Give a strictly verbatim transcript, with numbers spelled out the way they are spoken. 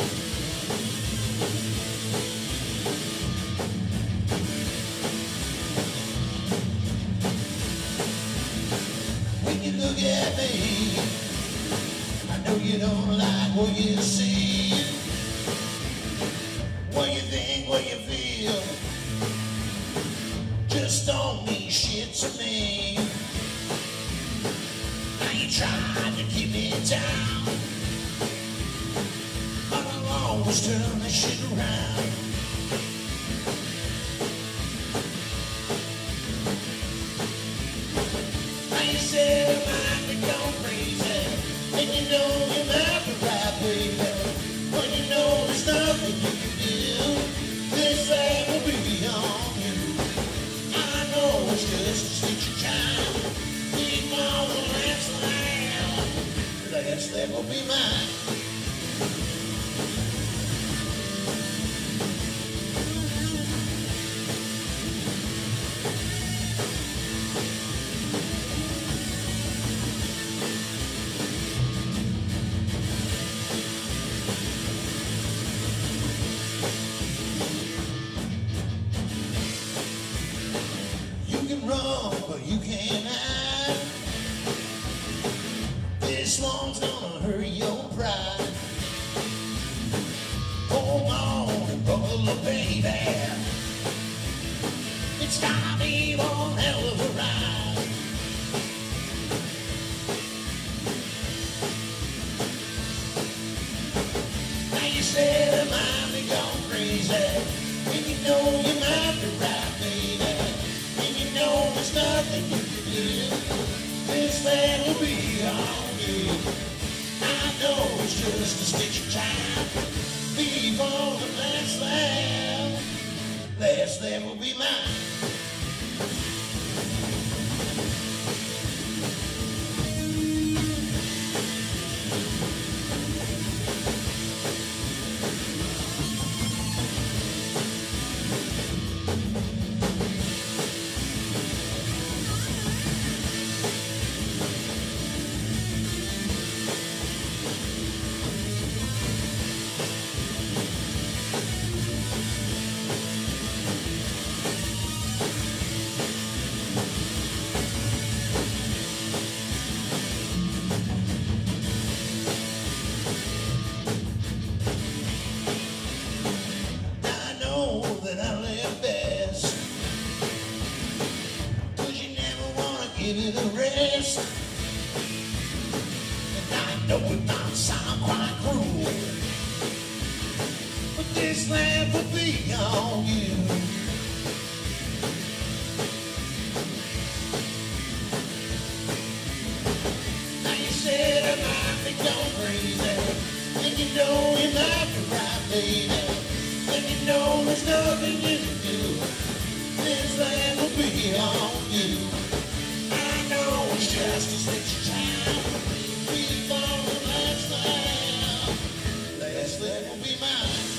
When you look at me, I know you don't like what you see. What you think, what you feel, just don't mean shit to me. Now you tried to keep me down, but I'll always turn that shit around. Now you said I might be going crazy, and you know you might be right, baby. But you know there's nothing you can do. This thing will be on you. I know it's just a stitch of time. Keep on the last lamb. Last lamb will be mine. You can run, but you can't hide. This one's gonna hurt your pride. Hold on and buckle up, baby. It's gonna be one hell of a ride. Now you said I might be gone crazy, and you know you might be right, baby. No, there's nothing you can do. This man will be on you. I know it's just a stitch of time. Leave on the last lamb. Last lamb will be mine. That I live best, 'cause you never wanna give it a rest. And I know it might sound quite cruel, but this land will be on you. Now you said I might be going crazy, and you know you might be right, baby. And you know there's nothing you can do. This land will be on you. I know it's just a stitch of time. We follow the last land. Last land will be mine.